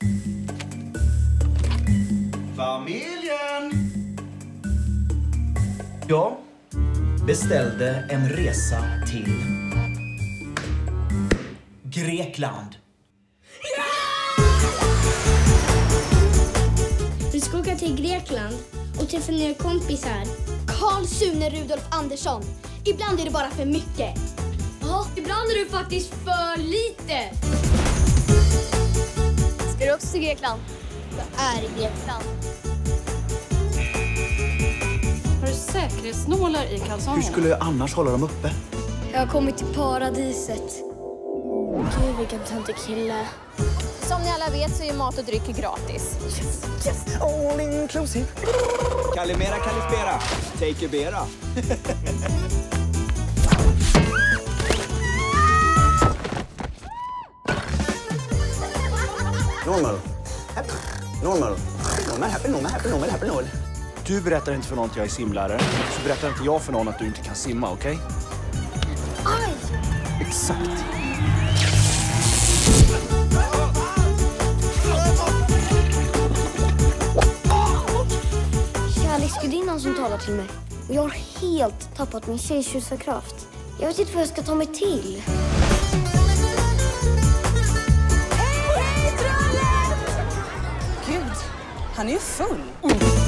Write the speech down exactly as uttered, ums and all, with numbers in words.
Familjen! Jag beställde en resa till Grekland. Vi ska åka till Grekland och träffa nya kompisar. Carl Sune Rudolf Andersson. Ibland är det bara för mycket. Ja, ibland är det faktiskt för lite. Ska du också till Grekland? Jag är i Grekland. Har du säkerhetsnålar i kalsongerna? Hur skulle jag annars hålla dem uppe? Jag har kommit till paradiset. Gud, vilken töntig kille. Som ni alla vet så är mat och dryck gratis. Yes, yes, all inclusive. Kalimera, kalispera. Take a bera. Normal. Happy. Normal. Normal, happy, normal, happy, normal, happy, normal. Du berättar inte för någon att jag är simlärare, så berättar inte jag för någon att du inte kan simma, okej? Okay? Aj! Exakt. Kärleksgudinnan som talar till mig. Och jag har helt tappat min tjejtjusarkraft. Jag vet inte vad jag ska ta mig till. Gud, han är ju full.